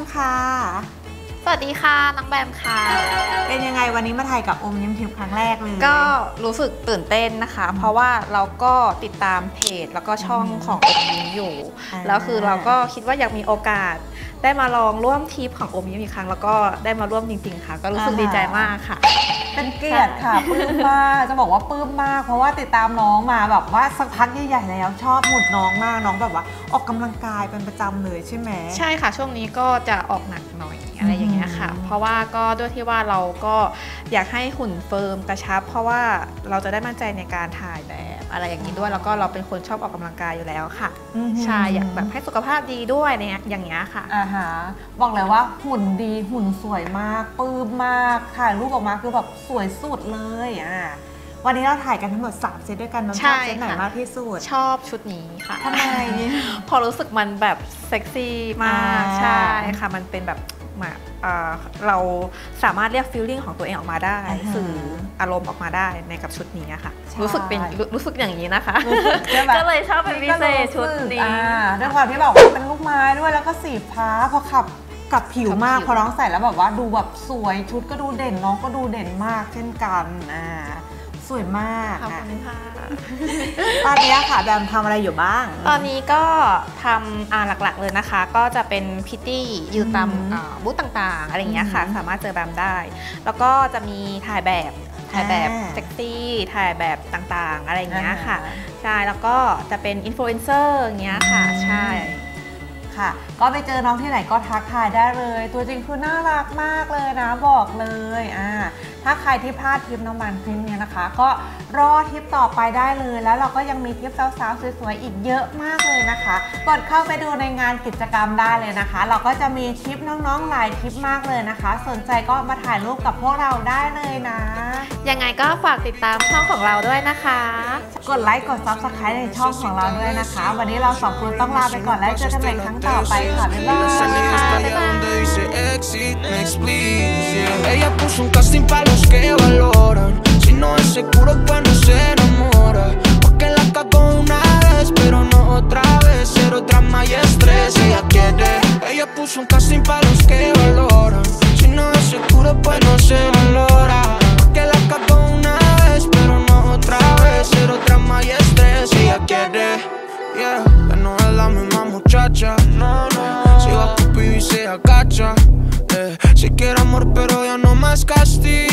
ค่ะสวัสดีค่ะน้องแบมค่ะเป็นยังไงวันนี้มาถ่ายกับอมยิ้มทิพย์ครั้งแรกเลยก็รู้สึกตื่นเต้นนะคะเพราะว่าเราก็ติดตามเพจแล้วก็ช่องของอมยิ้มอยู่แล้วคือเราก็คิดว่าอยากมีโอกาสได้มาลองร่วมทริปของอมยิ้มอีกครั้งแล้วก็ได้มาร่วมจริงๆค่ะก็รู้สึกดีใจมากค่ะเป็นเกียรติค่ะปลื้มมากจะบอกว่าปลื้มมากเพราะว่าติดตามน้องมาแบบว่าสักพักใหญ่ๆแล้วชอบหมุดน้องมากน้องแบบว่าออกกำลังกายเป็นประจำเลยใช่ไหมใช่ค่ะช่วงนี้ก็จะออกหนักหน่อยอะไรอย่างเงี้ยค่ะเพราะว่าก็ด้วยที่ว่าเราก็อยากให้หุ่นเฟิร์มกระชับเพราะว่าเราจะได้มั่นใจในการถ่ายแบบอะไรอย่างนี้ด้วยแล้วก็เราเป็นคนชอบออกกำลังกายอยู่แล้วค่ะใช่อยากแบบให้สุขภาพดีด้วยเนี่ยอย่างเงี้ยค่ะบอกเลยว่าหุ่นดีหุ่นสวยมากปลื้มมากถ่ายรูปออกมาคือแบบสวยสุดเลยวันนี้เราถ่ายกันทั้งหมด3เซตด้วยกันน้องชอบเซตไหนมากที่สุดชอบชุดนี้ค่ะทำไมพอรู้สึกมันแบบเซ็กซี่มากใช่ค่ะมันเป็นแบบเราสามารถเรียกฟีลลิ่งของตัวเองออกมาได้สื่ออารมณ์ออกมาได้ในกับชุดนี้ค่ะรู้สึกอย่างนี้นะคะก็เลยชอบเป็นพิเศษชุดนี้ด้วยความที่แบบว่าเป็นลูกไม้ด้วยแล้วก็สีฟ้าพอขับกับผิวมากพอน้องใส่แล้วแบบว่าดูแบบสวยชุดก็ดูเด่นน้องก็ดูเด่นมากเช่นกันสวยมากขอบคุณค่ะตอนนี้ค่ะแบมทำอะไรอยู่บ้างตอนนี้ก็ทำหลักๆเลยนะคะก็จะเป็นพิตตี้อยู่ตามบูธต่างๆอะไรอย่างเงี้ยค่ะสามารถเจอแบมได้แล้วก็จะมีถ่ายแบบเซ็กซี่ถ่ายแบบต่างๆอะไรอย่างเงี้ยค่ะใช่แล้วก็จะเป็นอินฟลูเอนเซอร์อย่างเงี้ยค่ะใช่ค่ะก็ไปเจอน้องที่ไหนก็ทักทายได้เลยตัวจริงคือน่ารักมากเลยนะบอกเลยถ้าใครที่พลาดทริปน้องบันคลิปนี้นะคะก็รอทริปต่อไปได้เลยแล้วเราก็ยังมีทริปสาวๆสวยๆอีกเยอะมากเลยนะคะกดเข้าไปดูในงานกิจกรรมได้เลยนะคะเราก็จะมีทริปน้องๆหลายทริปมากเลยนะคะสนใจก็มาถ่ายรูปกับพวกเราได้เลยนะยังไงก็ฝากติดตามช่องของเราด้วยนะคะกดไลค์กด Subscribe ในช่องของเราด้วยนะคะวันนี้เรา2 คนต้องลาไปก่อนแล้วเจอกันใหม่ครั้งต่อไปค่ะบ๊ายบาย Ella puso un casting para los que valoran. Si no es seguro, pues no se enamora. Porque la cagó una vez, pero no otra vez. Cero drama y estrés, ella quiere. Ella puso un casting para los que valoran. Si no es seguro, pues no se valora. Porque la cagó una vez, pero no otra vez. Cero drama y estrés, ella quiere. Yeah, ya no es la misma muchacha. No, no. Si va a Cupid y se agacha. Si quiere amor, pero ya no más castigo.